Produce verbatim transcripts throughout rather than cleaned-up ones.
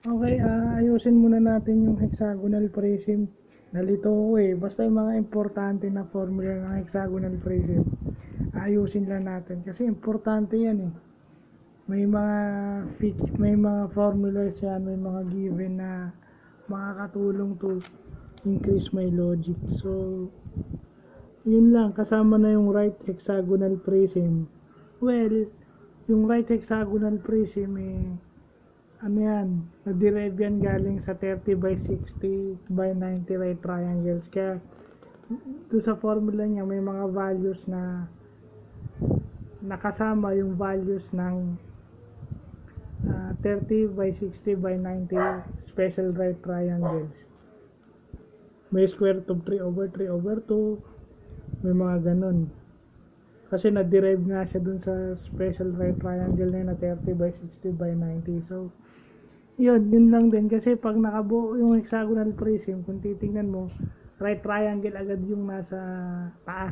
Okay, ah, ayusin muna natin yung hexagonal prism. Nalito ko eh. Basta yung mga importante na formula ng hexagonal prism, ayusin lang natin. Kasi importante yan eh. May mga may mga formulas yan, may mga given na makakatulong to increase my logic. So, yun lang. Kasama na yung right hexagonal prism. Well, yung right hexagonal prism eh, ano yan, na-derive yan galing sa thirty by sixty by ninety right triangles. Kaya doon sa formula niya may mga values na nakasama yung values ng uh, thirty by sixty by ninety special right triangles. May square root of three over three over two, may mga ganun. Kasi na-derive nga siya dun sa special right triangle na yun na thirty by sixty by ninety. So, yun, yun lang din. Kasi pag nakabuo yung hexagonal prism, kung titingnan mo, right triangle agad yung nasa taas.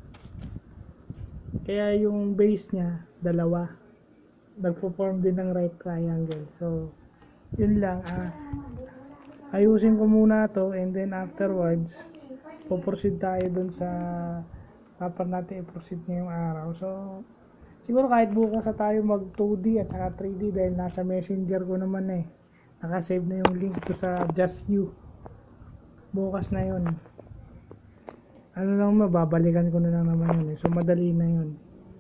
Kaya yung base niya, dalawa. Nagpo-form din ng right triangle. So, yun lang. Ah, ayusin ko muna to and then afterwards, puproceed tayo dun sa dapat natin i-proceed ngayong araw. So, siguro kahit bukas na tayo mag two D at saka three D dahil nasa messenger ko naman eh. Nakasave na yung link ko sa Just You. Bukas na yun. Ano lang, mababalikan ko na lang naman yun eh. So, madali na yun.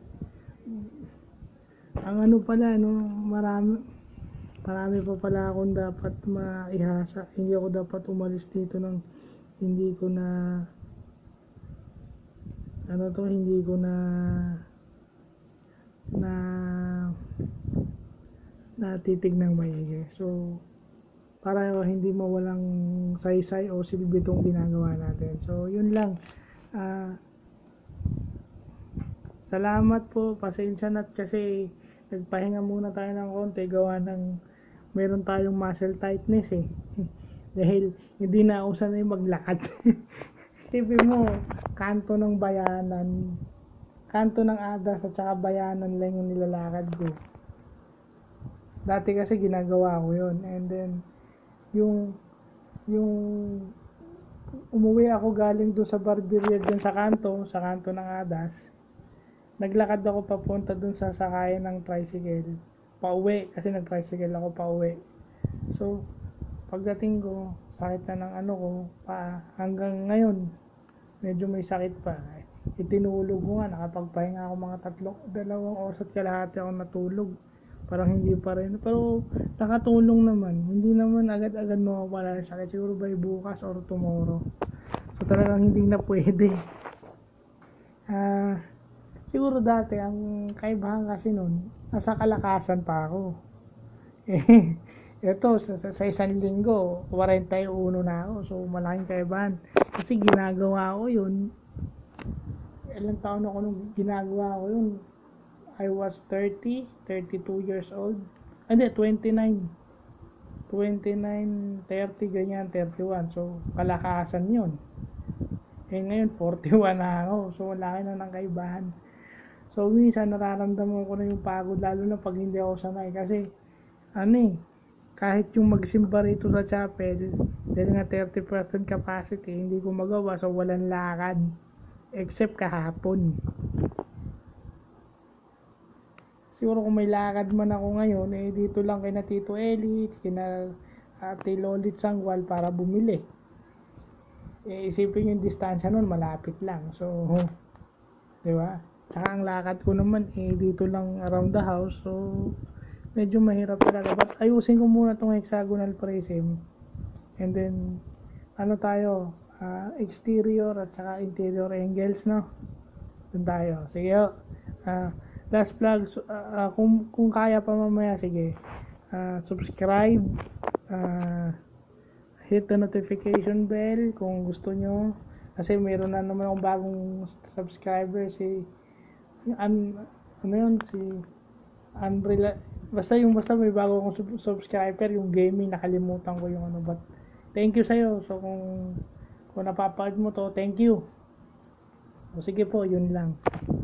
Ang ano pala, no, marami, marami pa pala akong dapat maihasa. Hindi ako dapat umalis dito ng hindi ko na ano to, hindi ko na na natitignan maigi. So, para hindi mawalang saysay o silbi itong ginagawa natin. So, yun lang. Uh, salamat po. Pasensya na kasi nagpahinga muna tayo ng konti. Gawa ng meron tayong muscle tightness eh. Dahil hindi na ako sanay maglakad. Tipin mo, kanto ng bayanan, kanto ng adas at saka bayanan lang yung nilalakad ko. Dati kasi ginagawa ko yun. And then, yung, yung, umuwi ako galing doon sa barberia dun sa kanto, sa kanto ng adas. Naglakad ako papunta doon sa sakayan ng tricycle. Pauwi, kasi nag-tricycle ako pauwi. So, pagdating ko, sakit na ng ano ko, pa hanggang ngayon, medyo may sakit pa. Itinulog ko nga, nakapagpahinga ako mga tatlo, dalawang oras at kalahati ako natulog. Parang hindi pa rin. Pero nakatulong naman. Hindi naman agad-agad mawawala yung sakit. Siguro by bukas or tomorrow. So talagang hindi na pwede. Ah... Uh, Siguro dati, ang kaibahan kasi nun, nasa kalakasan pa ako. Eh, ito, sa, sa isang linggo, forty-one na ako. So, malaking kaibahan. Kasi ginagawa ko yun. Ilang taon ako nung ginagawa ko yun. I was thirty, thirty-two years old. Hindi, twenty-nine. twenty-nine, thirty, ganyan, thirty-one. So, kalakasan yun. Eh, ngayon, forty-one na ako. So, wala na ng kaibahan. So, minsan nararamdaman ko na yung pagod, lalo na pag hindi ako sanay. Kasi, ano eh, kahit yung magsimba rito sa chapel, dahil nga thirty percent capacity, hindi ko magawa, so walang lakad. Except kahapon. Siguro kung may lakad man ako ngayon, eh dito lang kay na Tito Eli, kina Ate Lolit Sangwal para bumili. Eh, isipin yung distansya nun, malapit lang. So, di ba? Saka ang lakad ko naman eh dito lang around the house, so medyo mahirap talaga. But ayusin ko muna tong hexagonal prism. And then ano tayo, uh, exterior at saka interior angles, no? Doon tayo. Sige, uh, last vlog, uh, kung, kung kaya pa mamaya, sige, uh, subscribe, uh, hit the notification bell kung gusto nyo. Kasi mayroon na naman akong bagong subscriber, si An, ano yun, si Unreal, basta yung basta may bago akong sub- subscriber, yung gaming, nakalimutan ko yung ano, but thank you sa'yo. So kung kung napapanood mo to, thank you. O sige po, yun lang.